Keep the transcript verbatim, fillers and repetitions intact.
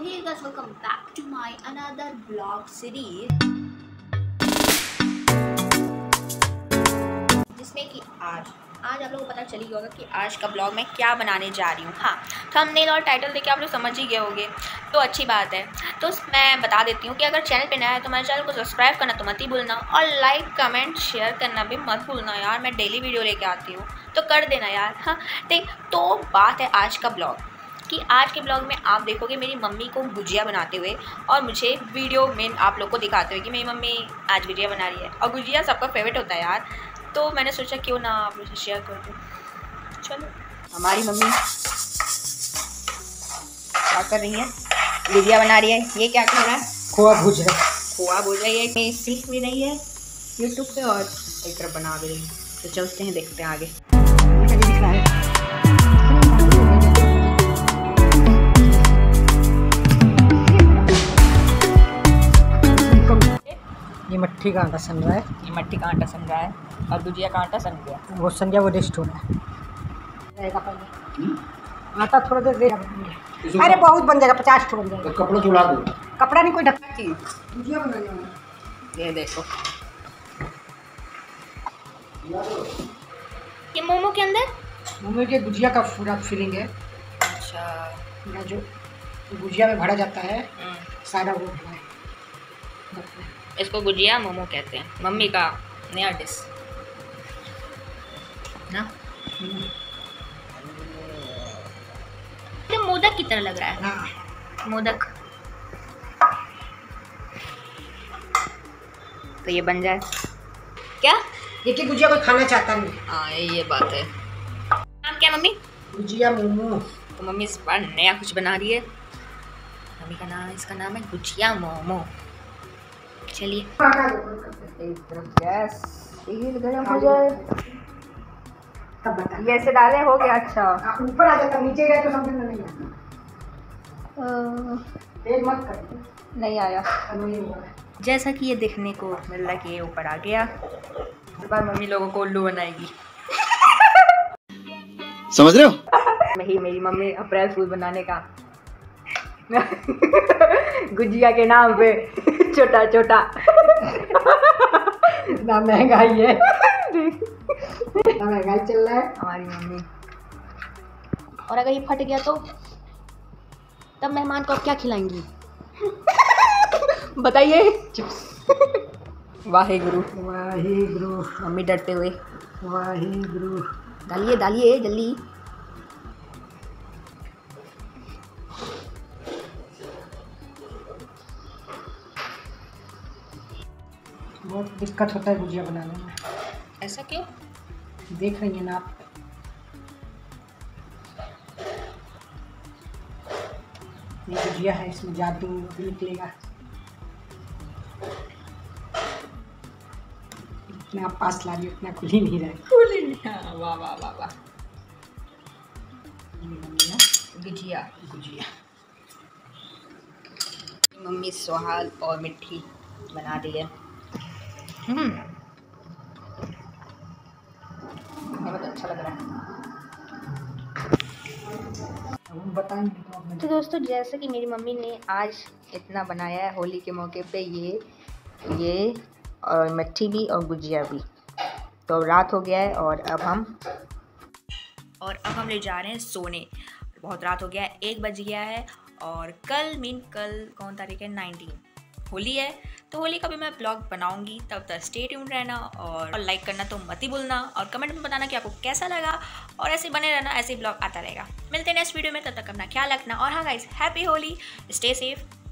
Hey guys, welcome back to my another vlog series जिसमें कि आज आज आप लोगों को पता चल ही होगा कि आज का ब्लॉग मैं क्या बनाने जा रही हूँ। हाँ, थंबनेल और टाइटल देख के आप लोग समझ ही गए होंगे, तो अच्छी बात है। तो मैं बता देती हूँ कि अगर चैनल पे नया है तो मेरे चैनल को सब्सक्राइब करना तो मत ही भूलना, और लाइक कमेंट शेयर करना भी मत भूलना यार। मैं डेली वीडियो लेके आती हूँ तो कर देना यार। हाँ ठीक, तो बात है आज का ब्लॉग कि आज के ब्लॉग में आप देखोगे मेरी मम्मी को गुजिया बनाते हुए और मुझे वीडियो में आप लोग को दिखाते हुए कि मेरी मम्मी आज गुजिया बना रही है। और गुजिया सबका फेवरेट होता है यार, तो मैंने सोचा क्यों ना आप लोग से शेयर कर दूँ। चलो, हमारी मम्मी क्या कर रही है? गुजिया बना रही है। ये क्या कर रहा है? खोआ भूज रहा है। खोआ भूज रही है। मैं सीख भी रही है यूट्यूब पे और एक तरफ बना भी रही है। तो चलते हैं, देखते हैं आगे। ये मट्ठी का आटा सन रहा है। ये मट्टी का आटा सन रहा है और गुजिया का आटा सन गया। वो सन गया, वो रेस्ट हो रहा है। रहेगा पहले आटा थोड़ा देर दे। अरे बहुत बन जाएगा, पचास ठो बन जाएगा। तो कपड़ा चुड़ा दो। कपड़ा नहीं, कोई ढक्कन चाहिए। गुजिया बनाने वाला। ये देखो, ये मोमो के अंदर मोमो के गुजिया का पूरा फीलिंग है। अच्छा, पूरा जो गुजिया में भरा जाता है सारा वो भरा है। इसको गुजिया मोमो कहते हैं। मम्मी का नया डिश ना, ये मोदक की तरह लग रहा है। हाँ। मोदक। तो ये बन जाए क्या? एक ही गुजिया कोई खाना चाहता नहीं। हाँ, ये बात है। नाम क्या मम्मी? गुजिया मोमो। तो मम्मी इस बार नया कुछ बना रही है। मम्मी का नाम, इसका नाम है गुजिया मोमो। चलिए, एक तरफ गैस तेल गरम हो जाए तब बता। ये ऐसे डाले हो गया। अच्छा, ऊपर आ जाता, नीचे गए तो समझ में नहीं आता। तेल मत कर। नहीं आया। नहीं हुआ है। जैसा कि ये देखने को मिल रहा है कि ये ऊपर आ गया। इस बार मम्मी लोगों को उल्लू बनाएगी। समझ रहे हो? वही मेरी मम्मी अप्रैल फूल बनाने का गुजिया के नाम पे छोटा छोटा इतना महंगाई है। इतना महंगाई चल रहा है हमारी मम्मी। और अगर ये फट गया तो तब मेहमान को आप क्या खिलाएंगी? बताइए। वाहेगुरु वाहेगुरु। मम्मी डरते हुए। वाहेगुरु। डालिए डालिए जल्दी। बहुत दिक्कत होता है गुजिया बनाने में। ऐसा क्यों? देख रही हैं ना आप? ये गुजिया है, इसमें जादू भी निकलेगा। इतना आप पास ला रही हो, इतना खुल ही नहीं रहा है। खुल ही नहीं। हाँ, वाह वाह वाह वाह। गुजिया गुजिया मम्मी स्वाद और मिठी बना दी है। हम्म, बहुत अच्छा लग रहा है। बताएंगे तो आप। तो दोस्तों, जैसे कि मेरी मम्मी ने आज इतना बनाया है होली के मौके पे, ये ये और मट्ठी भी और गुजिया भी। तो रात हो गया है और अब हम और अब हम ले जा रहे हैं सोने। बहुत रात हो गया है, एक बज गया है। और कल मीन कल कौन तारीख है? नाइनटीन, होली है। तो होली का भी मैं ब्लॉग बनाऊंगी, तब तक स्टे ट्यून्ड रहना और लाइक करना तो मत ही भूलना, और कमेंट में बताना कि आपको कैसा लगा। और ऐसे बने रहना, ऐसे ब्लॉग आता रहेगा। मिलते हैं नेक्स्ट वीडियो में, तब तक अपना ख्याल रखना। और हाँ guys, happy Holi, stay safe.